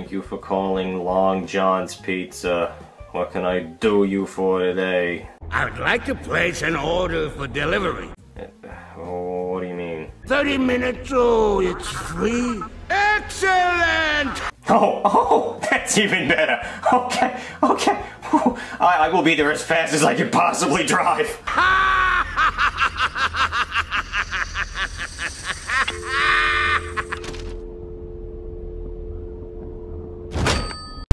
Thank you for calling Long John's Pizza. What can I do you for today? I would like to place an order for delivery. What do you mean? 30 minutes, oh, it's free. Excellent! Oh, that's even better. Okay. I will be there as fast as I can possibly drive. Ha!